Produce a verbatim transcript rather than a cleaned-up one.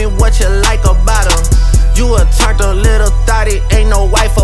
me what you like about him. You a turned up little thotty, ain't no wife